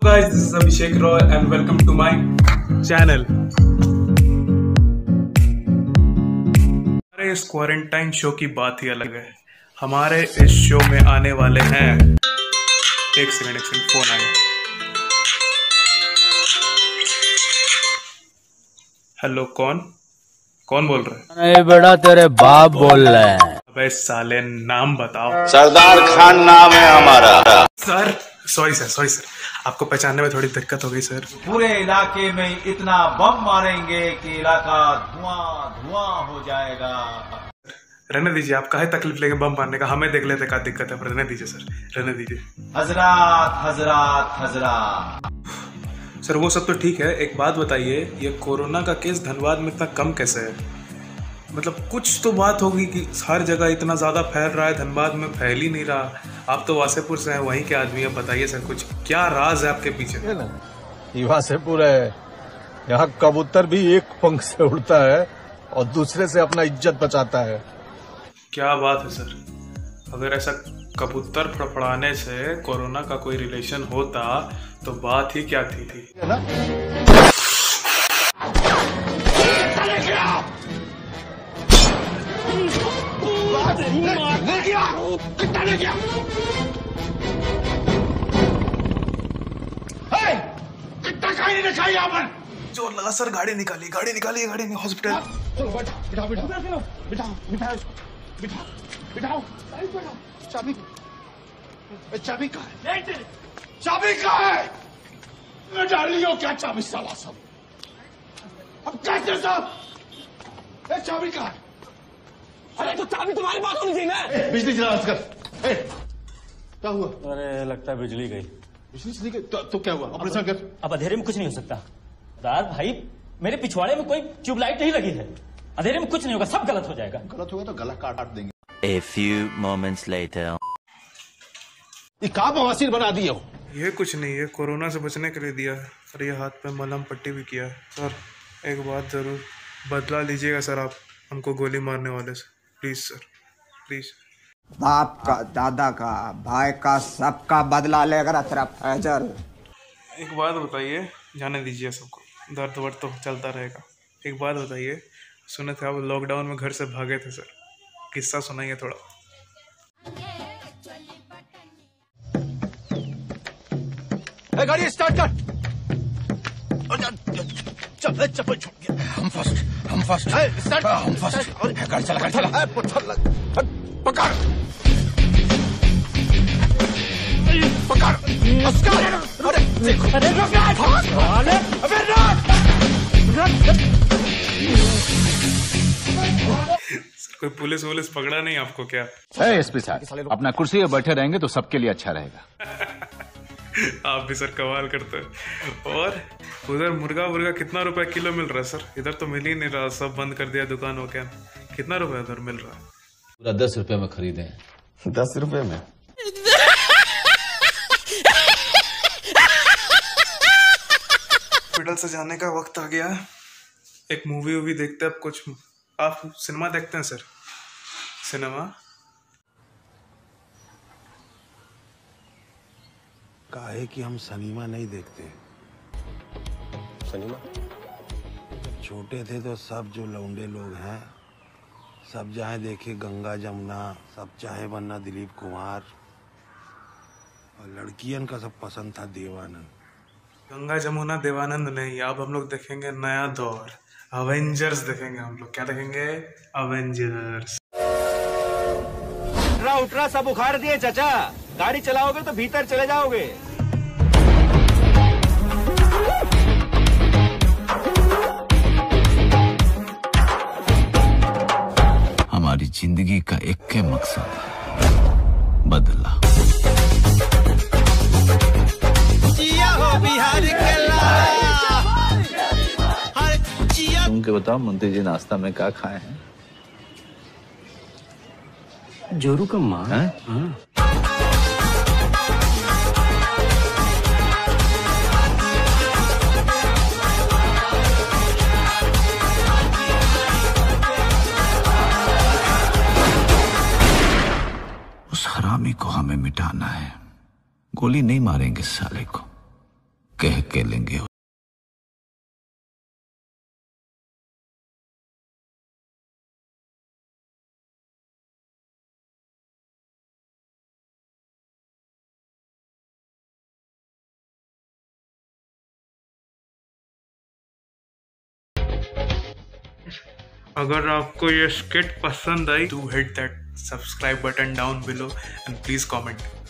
Guys, this is Abhishek Roy and welcome to my channel. हमारे इस quarantine show की बात ही अलग है। हमारे इस शो में आने वाले हैं, एक सेकंड फोन आ गया। हेलो, कौन बोल रहा है? नहीं बेटा, तेरे बाप बोल रहे हैं। अबे साले, नाम बताओ। सरदार खान नाम है हमारा। सर सॉरी सर, आपको पहचानने में थोड़ी दिक्कत हो गई सर। पूरे इलाके में इतना बम मारेंगे कि इलाका धुआं हो जाएगा। रहने दीजिए, आप काहे तकलीफ लेंगे बम मारने का, हमें देख लेते क्या दिक्कत है। रहने दीजिए सर, रहने दीजिए। हजरात सर वो सब तो ठीक है, एक बात बताइए, ये कोरोना का केस धनबाद में इतना कम कैसे है? मतलब कुछ तो बात होगी कि हर जगह इतना ज़्यादा फैल रहा है, धनबाद में फैल ही नहीं रहा। आप तो वासेपुर से हैं, वहीं के आदमी हैं, बताइए सर कुछ क्या राज है आपके पीछे? ये वासेपुर है, यहाँ कबूतर भी एक पंख से उड़ता है और दूसरे से अपना इज्जत बचाता है। क्या बात है सर, अगर ऐसा कबूतर फड़फड़ाने से कोरोना का कोई रिलेशन होता तो बात ही क्या थी है ना? जोर लगा सर, गाड़ी निकाली हॉस्पिटल। बिठाओ। चाबी कहाँ है? मैं डाल लियो क्या चाबी साला सब? अब कैसे सब? चाबी कहाँ है? अरे तो चाबी तुम्हारे पास होनी चाहिए ना। बिजली चला कर। क्या हुआ? अरे लगता है बिजली गई। बिजली चली गई तो क्या हुआ? ऑपरेशन कर। अब अंधेरे में कुछ नहीं हो सकता। दाद भाई, मेरे पिछवाड़े में कोई ट्यूबलाइट नहीं लगी है। अंधेरे में कुछ नहीं होगा, सब गलत हो जाएगा। गलत होगा तो गला काट देंगे। A few moments later. ये कहाँ बवासीर बना दिए हो? ये कुछ नहीं है, कोरोना से बचने के लिए दिया है। और ये हाथ पे मलहम पट्टी भी किया है। सर एक बात जरूर बदला लीजिएगा सर, आप हमको गोली मारने वाले से, प्लीज सर, प्लीज। बाप का, दादा का, भाई का, सबका बदला लेकर तेरा फैजल। एक बात बताइए, जाने दीजिए सबको, दर्द वर्द तो चलता रहेगा। एक बात बताइए, सुने थे आप लॉकडाउन में घर से भागे थे सर, किस्सा सुनाइए थोड़ा। गाड़ी स्टार्ट कर। चप्पल छूट गया। हम फर्स्ट। स्टार्ट। हम फर्स्ट। गाड़ी चला। पकड़। अरे देखो। कोई पुलिस पकड़ा नहीं आपको क्या? एसपी साहब, अपना कुर्सी पे बैठे रहेंगे तो सबके लिए अच्छा रहेगा। आप भी सर कमाल करते हैं। और उधर मुर्गा कितना रुपए किलो मिल रहा है सर? इधर तो मिल ही नहीं रहा, सब बंद कर दिया दुकानों के। कितना रुपए उधर मिल रहा है? पूरा 10 रुपए में खरीदे। 10 रुपए में? हॉस्पिटल से जाने का वक्त आ गया। एक मूवी देखते हैं अब कुछ। आप सिनेमा देखते हैं सर? सिनेमा काहे कि हम सिनेमा नहीं देखते। सिनेमा छोटे थे तो सब जो लौंडे लोग हैं सब चाहे देखे गंगा जमुना, सब चाहे बनना दिलीप कुमार, और लड़कियन का सब पसंद था देवानंद। गंगा जमुना देवानंद नहीं, अब हम लोग देखेंगे नया दौर, अवेंजर्स देखेंगे हम लोग। क्या देखेंगे? अवेंजर्स। उठरा सब उखाड़ दिए चाचा। गाड़ी चलाओगे तो भीतर चले जाओगे। हमारी जिंदगी का एक के मकसद है, बदला। तुमके बताओ मंत्री जी, नाश्ता में क्या खाए हैं? जोरू का माँ। उस हरामी को हमें मिटाना है। गोली नहीं मारेंगे साले को, कह के लेंगे। अगर आपको ये स्किट पसंद आई, do hit that subscribe button down below and please comment.